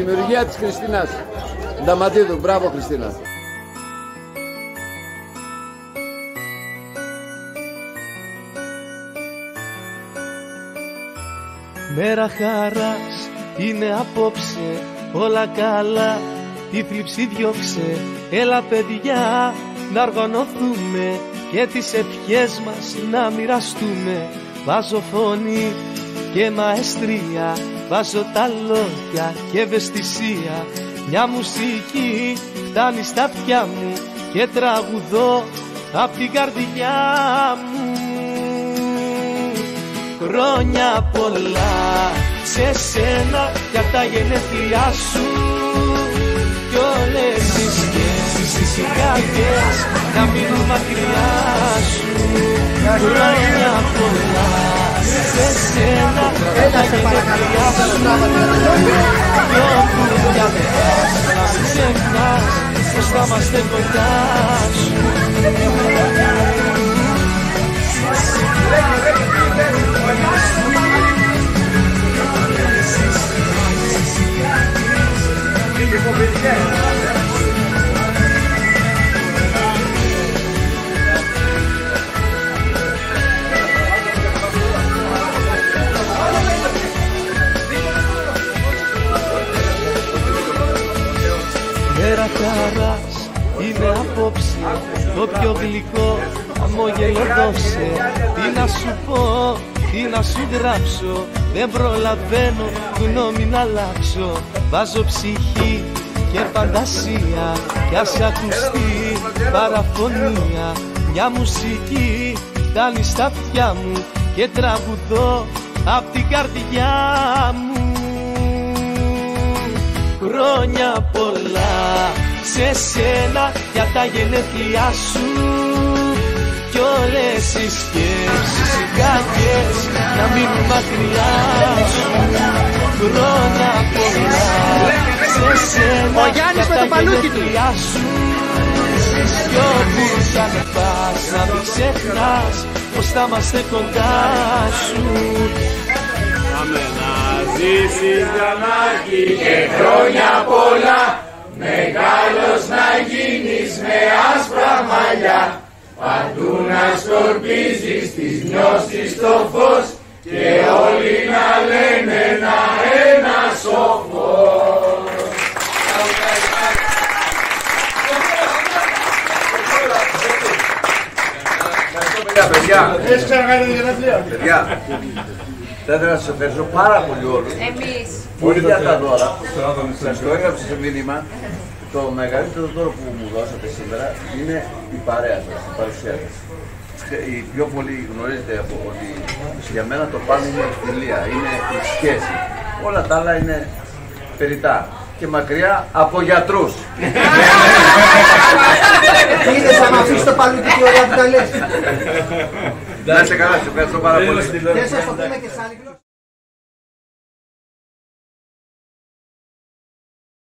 δημιουργία της Χριστίνας Νταματίδου. Μπράβο Χριστίνα. Μέρα χαράς είναι απόψε, όλα καλά, τη θλίψη διώξε. Έλα παιδιά να οργανωθούμε και τις ευχές μας να μοιραστούμε. Βάζω φωνή και μαεστρία, βάζω τα λόγια και ευαισθησία. Μια μουσική φτάνει στα αυτιά μου και τραγουδώ απ' την καρδιά μου. Χρόνια πολλά σε σένα για τα γενέθλιά σου κι όλες οι σκέψεις, οι καρδιές να μείνουν μακριά σου. Χρόνια πολλά σε σένα για τα γενέθλιά σου κι όπου πια δεν πας να μην ξεχνάς πως θα είμαστε κοντά σου. Μέρα χαράς είναι απόψε, το πιο γλυκό χαμόγελο δώσε. Τι να σου πω, τι να σου γράψω, δεν προλαβαίνω γνώμη να αλλάξω. Βάζω ψυχή και φαντασία κι ας ακουστεί παραφωνία. Μια μουσική φτάνει στα αυτιά μου και τραγουδώ απ' την καρδιά μου. Χρόνια πολλά σε σένα για τα γενέθλιά σου κι όλες οι σκέψεις, οι κακές να μείνουν μακριά σου. Χρόνια πολλά σε σένα για τα γενέθλιά σου κι όπου θα με πας να μην ξεχνάς πως θα είμαστε κοντά σου. Να ζήσεις Γιαννάκη και χρόνια πολλά, μεγάλος να γίνεις με άσπρα μαλλιά, παντού να σκορπίζεις τις νιώσεις στο φως και όλοι να λένε να ένα σοφός. Παιδιά, έχεις ξανακάνει τη γενέθλια? παιδιά, θα ήθελα να σας ευχαριστώ πάρα πολύ όλους. Εμείς. Όχι για τα δώρα. Σας το έγραψα σε μήνυμα. Το μεγαλύτερο δώρο που μου δώσατε σήμερα είναι η παρέα σας, η παρουσία σας. Οι πιο πολλοί γνωρίζετε από ότι για μένα το πάνω είναι η φιλία, είναι η σχέση. Όλα τα άλλα είναι περιττά και μακριά από γιατρούς. Είδες άμα αφήσεις το παλούκι τι ωραία που τα λες. Να είστε καλά, σας ευχαριστώ πάρα πολύ. Δεν σας το πούμε και σαν